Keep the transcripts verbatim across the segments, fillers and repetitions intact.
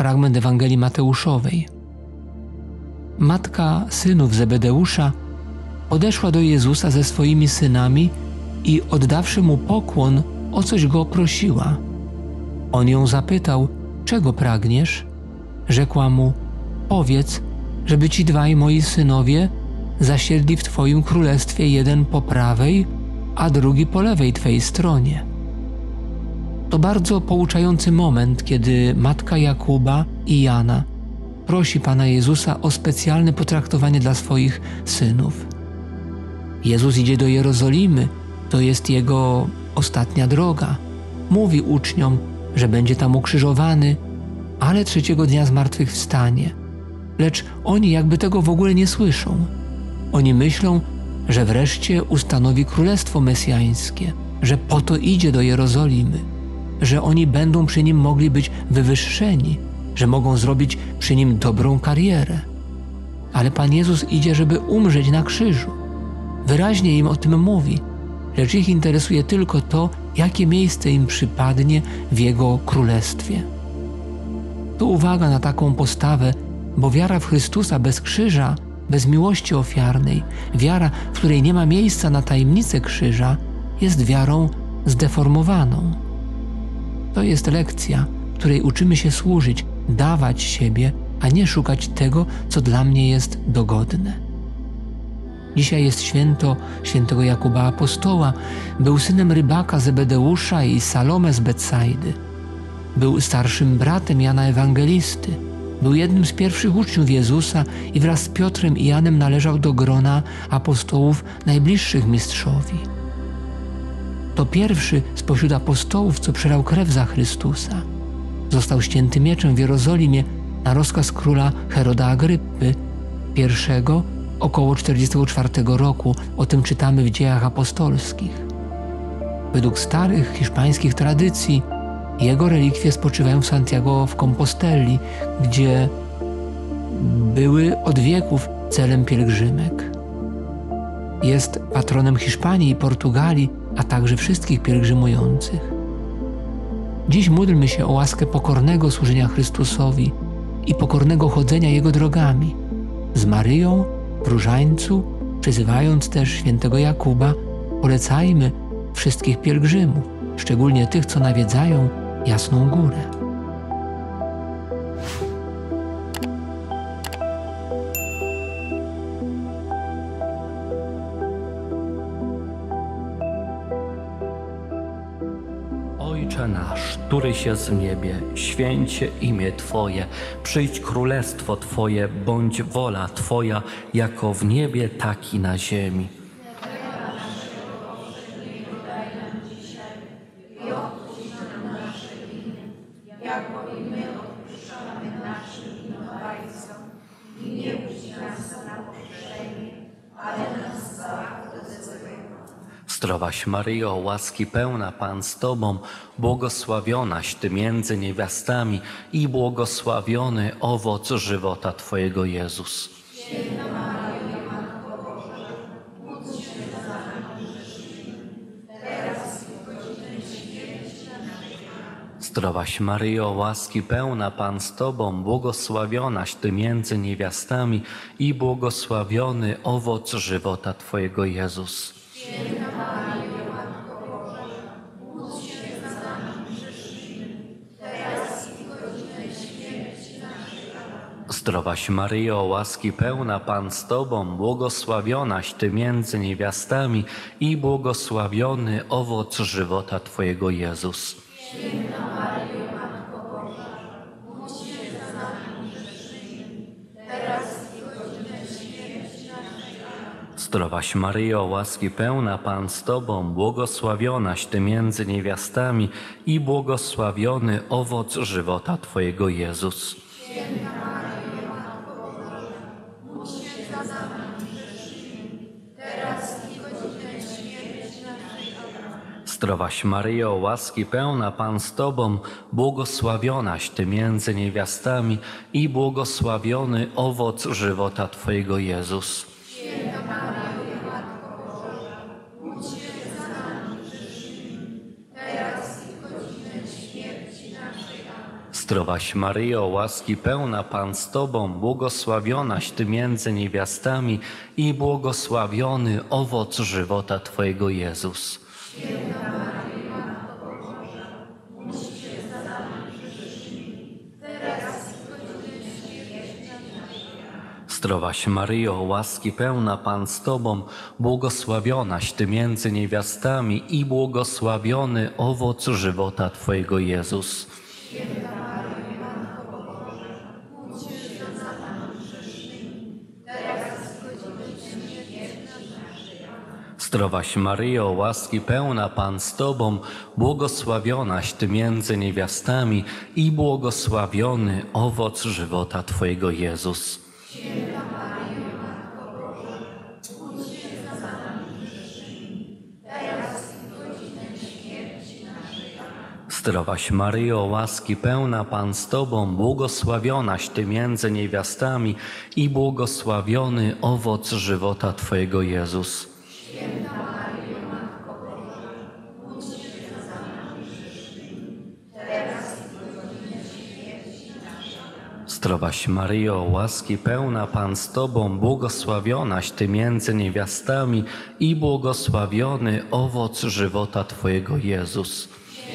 fragment Ewangelii Mateuszowej. Matka synów Zebedeusza podeszła do Jezusa ze swoimi synami i oddawszy mu pokłon, o coś go prosiła. On ją zapytał: czego pragniesz? Rzekła mu: powiedz, żeby ci dwaj moi synowie zasiedli w Twoim królestwie, jeden po prawej, a drugi po lewej Twej stronie. To bardzo pouczający moment, kiedy matka Jakuba i Jana prosi Pana Jezusa o specjalne potraktowanie dla swoich synów. Jezus idzie do Jerozolimy, to jest Jego ostatnia droga. Mówi uczniom, że będzie tam ukrzyżowany, ale trzeciego dnia zmartwychwstanie. Lecz oni jakby tego w ogóle nie słyszą. Oni myślą, że wreszcie ustanowi królestwo mesjańskie, że po to idzie do Jerozolimy, że oni będą przy Nim mogli być wywyższeni, że mogą zrobić przy Nim dobrą karierę. Ale Pan Jezus idzie, żeby umrzeć na krzyżu. Wyraźnie im o tym mówi, lecz ich interesuje tylko to, jakie miejsce im przypadnie w Jego królestwie. Tu uwaga na taką postawę, bo wiara w Chrystusa bez krzyża, bez miłości ofiarnej, wiara, w której nie ma miejsca na tajemnicę krzyża, jest wiarą zdeformowaną. To jest lekcja, której uczymy się służyć, dawać siebie, a nie szukać tego, co dla mnie jest dogodne. Dzisiaj jest święto świętego Jakuba Apostoła. Był synem rybaka Zebedeusza i Salome z Betsajdy. Był starszym bratem Jana Ewangelisty. Był jednym z pierwszych uczniów Jezusa i wraz z Piotrem i Janem należał do grona apostołów najbliższych mistrzowi. To pierwszy spośród apostołów, co przelał krew za Chrystusa. Został ścięty mieczem w Jerozolimie na rozkaz króla Heroda Agryppy pierwszego około czterdziestego czwartego roku. O tym czytamy w Dziejach Apostolskich. Według starych hiszpańskich tradycji jego relikwie spoczywają w Santiago w Compostelli, gdzie były od wieków celem pielgrzymek. Jest patronem Hiszpanii i Portugalii, a także wszystkich pielgrzymujących. Dziś módlmy się o łaskę pokornego służenia Chrystusowi i pokornego chodzenia Jego drogami. Z Maryją w różańcu, przyzywając też świętego Jakuba, polecajmy wszystkich pielgrzymów, szczególnie tych, co nawiedzają Jasną Górę. Ojcze nasz, któryś jest w niebie, święć się imię Twoje, przyjdź królestwo Twoje, bądź wola Twoja, jako w niebie, tak i na ziemi. Zdrowaś Maryjo, łaski pełna, Pan z Tobą, błogosławionaś Ty między niewiastami i błogosławiony owoc żywota Twojego Jezus. Święta Maryjo, Matko Boża, módl się za nami grzesznymi, teraz i w godzinę śmierci naszej. Zdrowaś Maryjo, łaski pełna, Pan z Tobą, błogosławionaś Ty między niewiastami i błogosławiony owoc żywota Twojego Jezus. Święta Maryjo, Matko Boża, módl się za nami grzesznymi, teraz i w godzinę śmierci naszej. Zdrowaś Maryjo, łaski pełna, Pan z Tobą, błogosławionaś Ty między niewiastami i błogosławiony owoc żywota Twojego Jezus. Święta Maryjo, Matko Boża, módl się za nami grzesznymi, teraz i w godzinę śmierci naszej. Zdrowaś Maryjo, łaski pełna, Pan z Tobą, błogosławionaś Ty między niewiastami i błogosławiony owoc żywota Twojego Jezus. Święta Maryjo, Matko Boża, módl się za nami grzesznymi, teraz i w godzinę śmierci naszej. Zdrowaś Maryjo, łaski pełna, Pan z Tobą, błogosławionaś Ty między niewiastami i błogosławiony owoc żywota Twojego Jezus. Święta Maryjo, Matko Boża, módl się za nami grzesznymi, teraz i w godzinę śmierci naszej. Zdrowaś Maryjo, łaski pełna Pan z Tobą, błogosławionaś Ty między niewiastami i błogosławiony owoc żywota Twojego Jezus. Zdrowaś Maryjo, łaski pełna Pan z Tobą, błogosławionaś Ty między niewiastami i błogosławiony owoc żywota Twojego Jezus. Zdrowaś Maryjo, łaski pełna Pan z Tobą, błogosławionaś Ty między niewiastami i błogosławiony owoc żywota Twojego Jezus. Zdrowaś Maryjo, łaski pełna Pan z Tobą, błogosławionaś Ty między niewiastami i błogosławiony owoc żywota Twojego Jezus. Zdrowaś Maryjo, łaski pełna Pan z Tobą, błogosławionaś Ty między niewiastami i błogosławiony owoc żywota Twojego Jezus.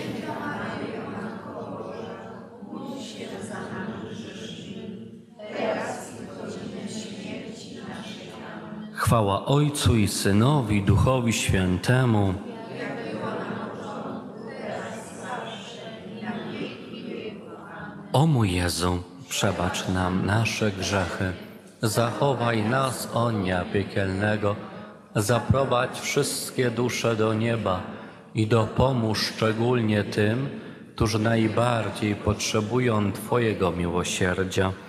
Chwała Ojcu i Synowi, Duchowi Świętemu. O mój Jezu, przebacz nam nasze grzechy, zachowaj nas od dnia piekielnego, zaprowadź wszystkie dusze do nieba i dopomóż szczególnie tym, którzy najbardziej potrzebują Twojego miłosierdzia.